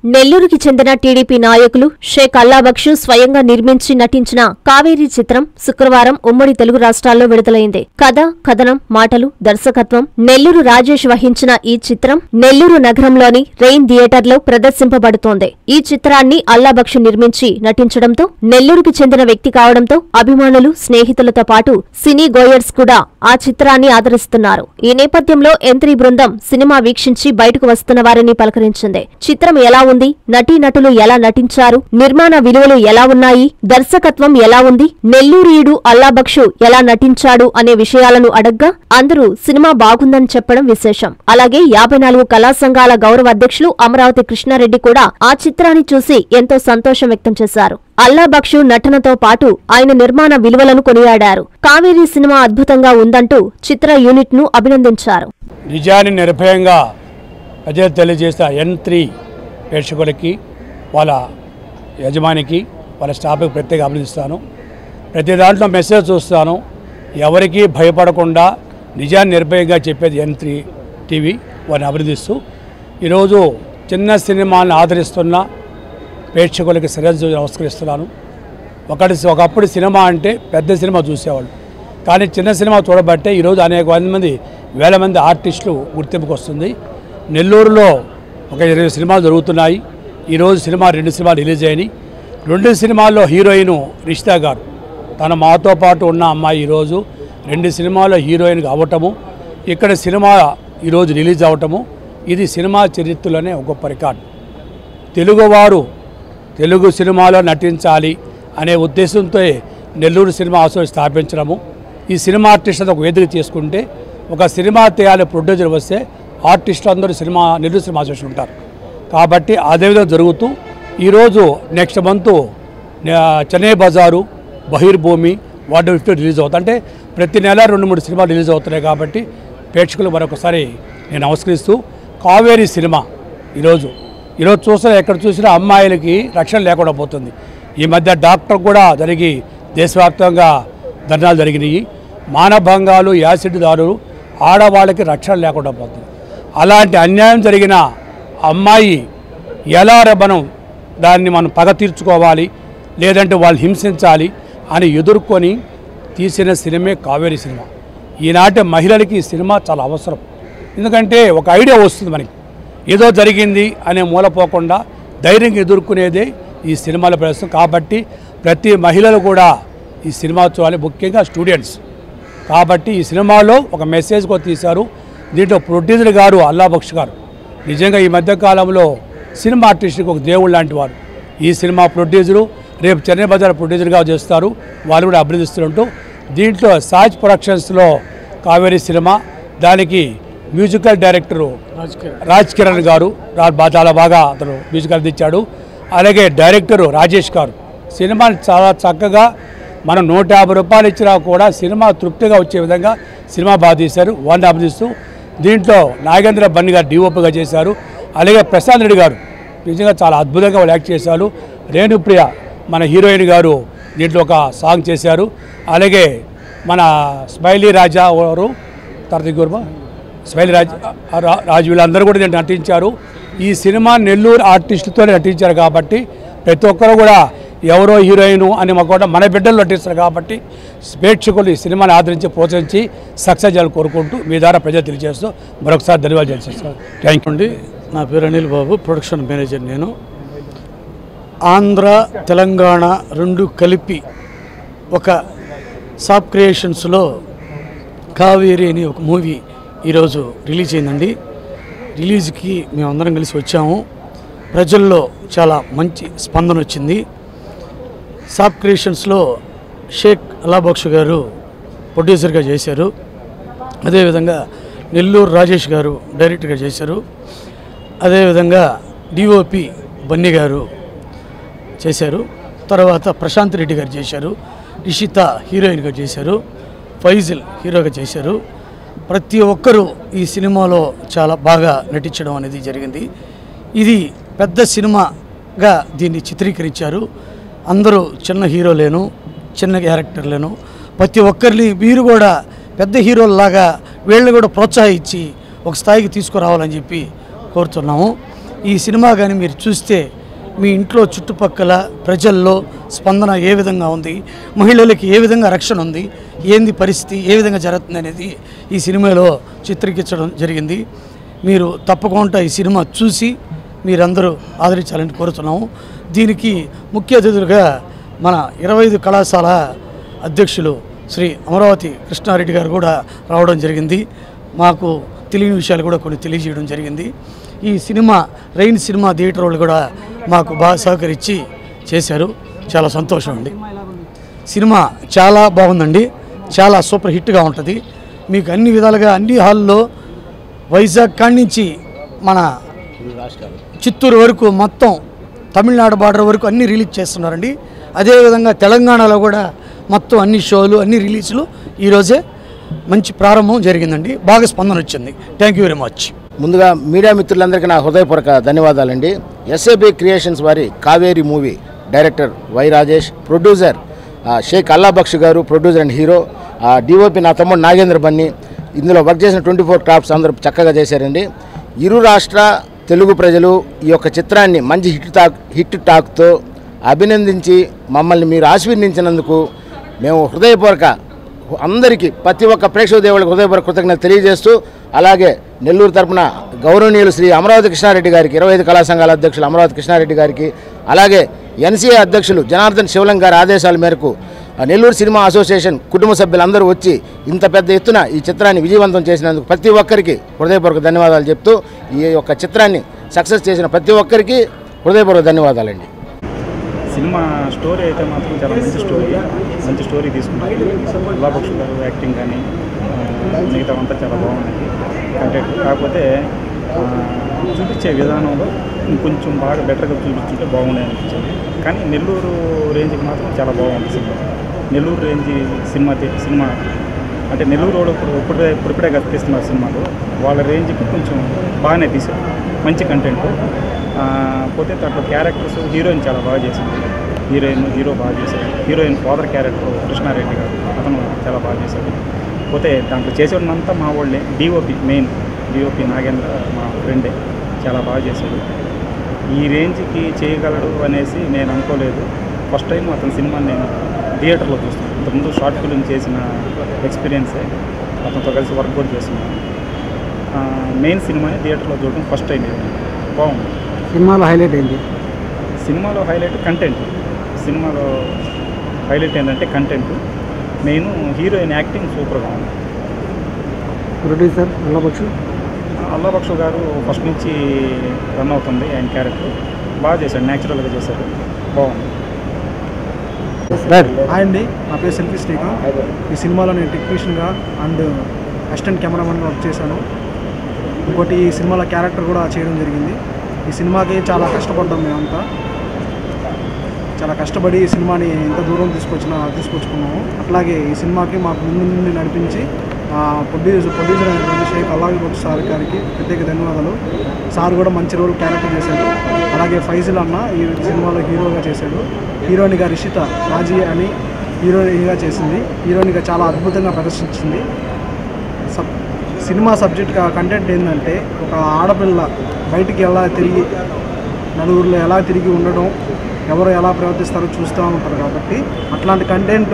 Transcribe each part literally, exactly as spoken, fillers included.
నెల్లూరుకి చెందిన టీడీపీ నాయకులు షేక్ అల్లాబక్షు స్వయంగా నిర్మించి నటించిన కావేరీ చిత్రం శుక్రవారం ఉమ్మడి తెలుగు రాష్ట్రాల్లో విడుదలైంది. కథ, కథనం, మాటలు, దర్శకత్వం నెల్లూరు రాజేష్ వహించిన ఈ చిత్రం నెల్లూరు నగరంలోని రెయిన్ థియేటర్లో ప్రదర్శింపబడుతోంది. ఈ చిత్రాన్ని అల్లాబక్షు నిర్మించి నటించడంతో నెల్లూరుకి చెందిన వ్యక్తి కావడంతో అభిమానులు, స్నేహితులతో పాటు సినీ గోయర్స్ కూడా ఆ చిత్రాన్ని ఆదరిస్తున్నారు. ఈ నేపథ్యంలో ఎంత్రీ బృందం సినిమా వీక్షించి బయటకు వస్తున్న వారిని పలకరించింది. చిత్రం ఎలా ఉంది, నటీనటులు ఎలా నటించారు, నిర్మాణ విలువలు ఎలా ఉన్నాయి, దర్శకత్వం ఎలా ఉంది, నెల్లూరీయుడు అల్లాబక్షు ఎలా నటించాడు అనే విషయాలను అడగ్గా అందరూ సినిమా బాగుందని చెప్పడం విశేషం. అలాగే యాభై నాలుగు కళా సంఘాల గౌరవ అధ్యక్షులు అమరావతి కృష్ణారెడ్డి కూడా ఆ చిత్రాన్ని చూసి ఎంతో సంతోషం వ్యక్తం చేశారు. అల్లాబక్షు నటనతో పాటు ఆయన నిర్మాణ విలువలను కొనియాడారు. కావేరీ సినిమా అద్భుతంగా ఉందంటూ చిత్ర యూనిట్ ను అభినందించారు. నిజాన్ని నిర్భయంగా ప్రజలు తెలియజేసిన ఎన్ త్రీ ప్రేక్షకులకి, వాళ్ళ యజమానికి, వాళ్ళ స్టాఫ్కి ప్రత్యేక అభినందిస్తాను. ప్రతి దాంట్లో మెసేజ్ చూస్తాను. ఎవరికి భయపడకుండా నిజాన్ని నిర్భయంగా చెప్పేది ఎన్ త్రీ టీవీ, వారిని అభినందిస్తూ ఈరోజు చిన్న సినిమాలను ఆదరిస్తున్న ప్రేక్షకులకి శిరస్సు నమస్కరిస్తున్నాను. ఒకటి ఒకప్పుడు సినిమా అంటే పెద్ద సినిమా చూసేవాళ్ళు, కానీ చిన్న సినిమా చూడబట్టే ఈరోజు అనేక మంది వేల మంది ఆర్టిస్టులు గుర్తింపుకు వస్తుంది. నెల్లూరులో ఒక ఇరవై సినిమాలు జరుగుతున్నాయి. ఈరోజు సినిమా రెండు సినిమాలు రిలీజ్ అయినాయి. రెండు సినిమాల్లో హీరోయిన్ రిషితా గారు, తన మాతో పాటు ఉన్న అమ్మాయి ఈరోజు రెండు సినిమాల్లో హీరోయిన్గా అవ్వటము, ఇక్కడ సినిమా ఈరోజు రిలీజ్ అవ్వటము, ఇది సినిమా చరిత్రలోనే ఒక గొప్ప రికార్డు. తెలుగువారు తెలుగు సినిమాలో నటించాలి అనే ఉద్దేశంతో నెల్లూరు సినిమా అసోసియేషన్ స్థాపించడము, ఈ సినిమా ఆర్టిస్టులతో ఒక వేదిక చేసుకుంటే ఒక సినిమా తయారు ప్రొడ్యూసర్ వస్తే ఆర్టిస్టులు అందరూ సినిమా నెల్లూరు సినిమా అసోసియేషన్ ఉంటారు. కాబట్టి అదేవిధంగా జరుగుతూ ఈరోజు నెక్స్ట్ మంత్ చెన్నై బజారు, బహిర్భూమి, వార్డు ఫిఫ్టీ రిలీజ్ అవుతాయి. అంటే ప్రతి నెల రెండు మూడు సినిమాలు రిలీజ్ అవుతున్నాయి. కాబట్టి ప్రేక్షకులు మరొకసారి నేను నమస్కరిస్తూ, కావేరీ సినిమా ఈరోజు ఈరోజు చూసిన ఎక్కడ చూసినా అమ్మాయిలకి రక్షణ లేకుండా పోతుంది. ఈ మధ్య డాక్టర్ కూడా జరిగి దేశవ్యాప్తంగా ధర్నాలు జరిగినాయి. మానభంగాలు, యాసిడ్ దారులు, ఆడవాళ్ళకి రక్షణ లేకుండా పోతుంది. అలాంటి అన్యాయం జరిగిన అమ్మాయి ఎలా మనం దాన్ని మనం పగ తీర్చుకోవాలి, లేదంటే వాళ్ళు హింసించాలి అని ఎదుర్కొని తీసిన సినిమే కావేరీ సినిమా. ఈనాటి మహిళలకి ఈ సినిమా చాలా అవసరం. ఎందుకంటే ఒక ఐడియా వస్తుంది మనకి, ఏదో జరిగింది అనే మూలపోకుండా ధైర్యంగా ఎదుర్కొనేదే ఈ సినిమాల ప్రదర్శన. కాబట్టి ప్రతి మహిళలు కూడా ఈ సినిమా చూడాలి, ముఖ్యంగా స్టూడెంట్స్. కాబట్టి ఈ సినిమాలో ఒక మెసేజ్ కూడా తీశారు. దీంట్లో ప్రొడ్యూసర్ గారు అల్లాబక్షు గారు నిజంగా ఈ మధ్యకాలంలో సినిమా ఆర్టిస్టుకి ఒక దేవుడు లాంటి వారు. ఈ సినిమా ప్రొడ్యూసరు రేపు చెన్నై బజార్ ప్రొడ్యూసర్గా చేస్తారు, వాళ్ళు కూడా అభినందిస్తుంటూ దీంట్లో సాజ్ ప్రొడక్షన్స్లో కావేరీ సినిమా, దానికి మ్యూజికల్ డైరెక్టరు రాజ్ కిరణ్ గారు చాలా బాగా అతను మ్యూజిక్ అందించాడు. అలాగే డైరెక్టరు రాజేష్ గారు సినిమాని చాలా చక్కగా మనం నూట యాభై రూపాయలు ఇచ్చినా కూడా సినిమా తృప్తిగా వచ్చే విధంగా సినిమా బాగా తీశారు, వాళ్ళని అభినందిస్తూ దీంట్లో నాగేంద్ర బన్ని గారు డిఓపిగా చేశారు. అలాగే ప్రశాంత్ రెడ్డి గారు నిజంగా చాలా అద్భుతంగా వాళ్ళు యాక్ట్ చేశారు. రేణుప్రియ మన హీరోయిన్ గారు దీంట్లో ఒక సాంగ్ చేశారు. అలాగే మన స్మైలీ రాజా వారు, తర్వాత గుర్మ స్మైలీ రాజు రాజు వీళ్ళందరూ కూడా దీంట్లో నటించారు. ఈ సినిమా నెల్లూరు ఆర్టిస్టులతో నటించారు. కాబట్టి ప్రతి ఒక్కరు కూడా ఎవరో హీరోయిన్ అని మాకు కూడా మన బిడ్డలు నటిస్తారు. కాబట్టి ప్రేక్షకులు ఈ సినిమాని ఆదరించి ప్రోత్సహించి సక్సెస్ చేయాలని కోరుకుంటూ మీ ద్వారా ప్రజలు తెలియజేస్తూ మరొకసారి ధన్యవాదాలు చేస్తాను. థ్యాంక్ యూ అండి. నా పేరు అనిల్ బాబు, ప్రొడక్షన్ మేనేజర్. నేను ఆంధ్ర తెలంగాణ రెండు కలిపి ఒక సాప్ క్రియేషన్స్లో కావేరీ అని ఒక మూవీ ఈరోజు రిలీజ్ అయిందండి. రిలీజ్కి మేమందరం కలిసి వచ్చాము. ప్రజల్లో చాలా మంచి స్పందన వచ్చింది. సాప్ క్రియేషన్స్లో షేక్ అల్లాబక్షు గారు ప్రొడ్యూసర్గా చేశారు. అదేవిధంగా నెల్లూరు రాజేష్ గారు డైరెక్టర్గా చేశారు. అదేవిధంగా డిఓపి బన్నీ గారు చేశారు. తర్వాత ప్రశాంత్ రెడ్డి గారు చేశారు. రిషిత హీరోయిన్గా చేశారు. ఫైజిల్ హీరోగా చేశారు. ప్రతి ఒక్కరూ ఈ సినిమాలో చాలా బాగా నటించడం అనేది జరిగింది. ఇది పెద్ద సినిమాగా దీన్ని చిత్రీకరించారు. అందరూ చిన్న హీరోలేను, చిన్న క్యారెక్టర్లేను. ప్రతి ఒక్కరిని మీరు కూడా పెద్ద హీరోల్లాగా వీళ్ళని కూడా ప్రోత్సహించి ఒక స్థాయికి తీసుకురావాలని చెప్పి కోరుతున్నాము. ఈ సినిమా కానీ మీరు చూస్తే మీ ఇంట్లో చుట్టుపక్కల ప్రజల్లో స్పందన ఏ విధంగా ఉంది, మహిళలకి ఏ విధంగా రక్షణ ఉంది, ఏంది పరిస్థితి, ఏ విధంగా జరుగుతుంది అనేది ఈ సినిమాలో చిత్రీకరించడం జరిగింది. మీరు తప్పకుండా ఈ సినిమా చూసి మీరందరూ ఆదరించాలని కోరుతున్నాము. దీనికి ముఖ్య అతిథులుగా మన ఇరవై ఐదు కళాశాల అధ్యక్షులు శ్రీ అమరావతి కృష్ణారెడ్డి గారు కూడా రావడం జరిగింది. మాకు తెలియని విషయాలు కూడా కొన్ని తెలియజేయడం జరిగింది. ఈ సినిమా రెయిన్ సినిమా థియేటర్ వాళ్ళు కూడా మాకు బాగా సహకరించి చేశారు. చాలా సంతోషం అండి. సినిమా చాలా బాగుందండి, చాలా సూపర్ హిట్గా ఉంటుంది. మీకు అన్ని విధాలుగా అన్ని హాల్లో వైజాగ్ కాడి నుంచి మన చిత్తూరు వరకు మొత్తం తమిళనాడు బార్డర్ వరకు అన్నీ రిలీజ్ చేస్తున్నారండి. అదేవిధంగా తెలంగాణలో కూడా మొత్తం అన్ని షోలు అన్ని రిలీజ్లు ఈరోజే మంచి ప్రారంభం జరిగిందండి. బాగా స్పందన వచ్చింది. Thank you very much. ముందుగా మీడియా మిత్రులందరికీ నా హృదయపూర్వక ధన్యవాదాలండి. ఎస్ఏబి క్రియేషన్స్ వారి Kaveri movie director Y Rajesh, producer Sheikh Allabaksh garu, producer and hero, DOP నా తమ్ముడు నాగేంద్ర బన్ని, ఇందులో వర్క్ చేసిన ట్వంటీ ఫోర్ క్రాఫ్ట్స్ అందరూ చక్కగా చేశారండి. ఇరు రాష్ట్ర తెలుగు ప్రజలు ఈ యొక్క చిత్రాన్ని మంచి హిట్ టాక్ హిట్ టాక్తో అభినందించి మమ్మల్ని మీరు ఆశీర్వదించినందుకు మేము హృదయపూర్వక అందరికీ ప్రతి ఒక్క ప్రేక్షక దేవుళ్ళకి హృదయపూర్వక కృతజ్ఞతలు తెలియజేస్తూ, అలాగే నెల్లూరు తరపున గౌరవనీయులు శ్రీ అమరావతి కృష్ణారెడ్డి గారికి, ఇరవై ఐదు కళా సంఘాల అధ్యక్షులు అమరావతి కృష్ణారెడ్డి గారికి, అలాగే ఎన్సీఏ అధ్యక్షులు జనార్దన్ శివలం గారి ఆదేశాల మేరకు నెల్లూరు సినిమా అసోసియేషన్ కుటుంబ సభ్యులందరూ వచ్చి ఇంత పెద్ద ఎత్తున ఈ చిత్రాన్ని విజయవంతం చేసినందుకు ప్రతి ఒక్కరికి హృదయపూర్వక ధన్యవాదాలు చెప్తూ, ఈ యొక్క చిత్రాన్ని సక్సెస్ చేసిన ప్రతి ఒక్కరికి హృదయపూర్వక ధన్యవాదాలండి. సినిమా స్టోరీ అయితే మాత్రం చాలా మంచి స్టోరీ మంచి స్టోరీ తీసుకున్నారు. అల్లాబక్ష్ గారు యాక్టింగ్ కానీ మిగతా అంతా చాలా బాగుంది కంటెంట్. కాకపోతే చూపించే విధానంలో ఇంకొంచెం బాగా బెటర్గా చూపించుంటే బాగుండే అనిపించింది. కానీ నెల్లూరు రేంజ్కి మాత్రం చాలా బాగుంది సినిమా. నెల్లూరు రేంజ్ సినిమా సినిమా అంటే నెల్లూరు రోడ్ ఇప్పుడు ఇప్పుడే ఇప్పుడిప్పుడే కనిపిస్తున్నారు సినిమాలు. వాళ్ళ రేంజ్కి కొంచెం బాగానే తీశారు, మంచి కంటెంట్. పోతే దాంట్లో క్యారెక్టర్స్ హీరోయిన్ చాలా బాగా చేసింది. హీరోయిన్ హీరో బాగా చేశాడు. హీరోయిన్ ఫాదర్ క్యారెక్టర్ కృష్ణారెడ్డి గారు, అతను చాలా బాగా చేశాడు. పోతే దాంట్లో చేసేవాడినంతా మా వాళ్ళే. డిఓపి మెయిన్ డిఓపి నాగేంద్ర మా ఫ్రెండే, చాలా బాగా చేశాడు. ఈ రేంజ్కి చేయగలడు అనేసి నేను అనుకోలేదు. ఫస్ట్ టైం అతని సినిమాని నేను థియేటర్లో చూస్తున్నాను. ఇంతకుముందు షార్ట్ ఫిల్మ్ చేసిన ఎక్స్పీరియన్సే, అతనితో కలిసి వర్క్ కూడా చేస్తున్నాను. మెయిన్ సినిమాని థియేటర్లో చూడడం ఫస్ట్ టైం. బాగుంది. సినిమాలో హైలైట్ ఏంటి? సినిమాలో హైలైట్ కంటెంట్. సినిమాలో హైలైట్ ఏంటంటే కంటెంట్. మెయిన్ హీరోయిన్ యాక్టింగ్ సూపర్గా ఉంది. ప్రొడ్యూసర్ అల్లాబక్ష్ అల్లాబక్ష్ గారు ఫస్ట్ నుంచి రన్ అవుతుంది ఆయన క్యారెక్టర్. బాగా చేశాడు, న్యాచురల్గా చేశాడు, బాగుంది. హాయ్ అండి, నా పేరు సెల్ఫీ శ్రీకాంత్. ఈ సినిమాలో నేను టెక్నీషియన్గా అండ్ అసిస్టెంట్ కెమెరామెన్గా వర్క్ చేశాను. ఇంకోటి ఈ సినిమాలో క్యారెక్టర్ కూడా చేయడం జరిగింది. ఈ సినిమాకి చాలా కష్టపడ్డాం మేమంతా. చాలా కష్టపడి ఈ సినిమాని ఎంత దూరం తీసుకొచ్చినా తీసుకొచ్చుకున్నాము. అట్లాగే ఈ సినిమాకి మాకు ముందు నుండి నడిపించి ప్రొడ్యూసర్ ప్రొడ్యూసర్ అయినటువంటి షేక్ అల్లాబక్ష్ సార్ గారికి ప్రత్యేక ధన్యవాదాలు. సార్ కూడా మంచి రోల్ క్యారెక్టర్ చేశాడు. అలాగే ఫైజల్ అన్న ఈ సినిమాలో హీరోగా చేశాడు. హీరోయిన్గా రిషిత రాజీ అని హీరోయిన్గా చేసింది. హీరోయిన్గా చాలా అద్భుతంగా ప్రదర్శించింది. సబ్ సినిమా సబ్జెక్ట్ కంటెంట్ ఏంటంటే, ఒక ఆడపిల్ల బయటికి ఎలా తిరిగి నలుగురిలో ఎలా తిరిగి ఉండడం, ఎవరు ఎలా ప్రవర్తిస్తారో చూస్తూ ఉంటారు. కాబట్టి అట్లాంటి కంటెంట్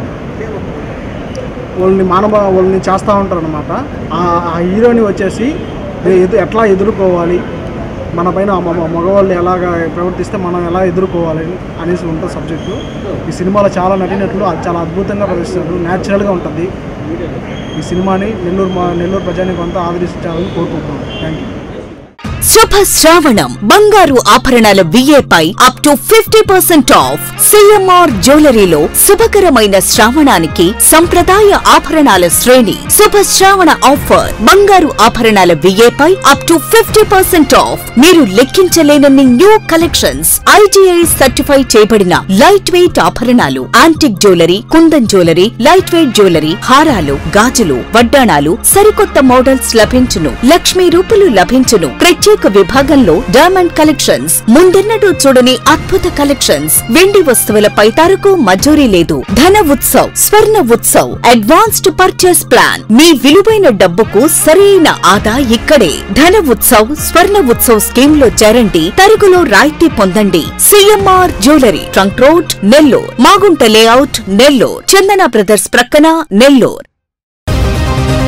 వాళ్ళని మానవ వాళ్ళని చేస్తూ ఉంటారు అనమాట. ఆ హీరోని వచ్చేసి ఎట్లా ఎదుర్కోవాలి, మన పైన మగవాళ్ళు ఎలాగ ప్రవర్తిస్తే మనం ఎలా ఎదుర్కోవాలి అనేసి ఉంటుంది సబ్జెక్టు. ఈ సినిమాలో చాలా నటినట్లు చాలా అద్భుతంగా ప్రదర్శిస్తారు. న్యాచురల్గా ఉంటుంది. ఈ సినిమాని నెల్లూరు నెల్లూరు ప్రజానికి అంతా ఆదరించాలని కోరుకుంటున్నాను. Thank you. శుభ శ్రావణం బంగారు ఆభరణాల విఏపై up to fifty percent off. CMR జ్యువెలరీలో శుభకరమైన శ్రావణానికి సంప్రదాయ ఆభరణాల శ్రేణి. శుభ శ్రావణ ఆఫర్ బంగారు ఆభరణాల విఏపై up to fifty percent off. మీరు లెక్కించలేనన్ని న్యూ కలెక్షన్స్. ఐటీఐ సర్టిఫై చేయబడిన లైట్ వెయిట్ ఆభరణాలు, antique jewellery, kundan jewellery, light weight jewellery, హారాలు, గాజులు, వడ్డాణాలు, సరికొత్త మోడల్స్ లభించును. లక్ష్మీ రూపులు లభించును. ప్రత్యేక ప్రత్యేక విభాగంలో డైమండ్ కలెక్షన్స్, ముందెన్నడూ చూడని అద్భుత కలెక్షన్స్, వెండి వస్తువుల పైతారకు మజూరీ లేదు. Dhana Utsav, Swarna Utsav, advanced purchase plan. మీ విలువైన డబ్బుకు సరైన ఆదా ఇక్కడే. ధన ఉత్సవ్, స్వర్ణ ఉత్సవ్ స్కీమ్ లో చేరండి, తరుగులో రాయితీ పొందండి. CMR jewellery, trunk road, Nellore. Magunta layout, Nellore. Chandana brothers ప్రక్కన, నెల్లూరు.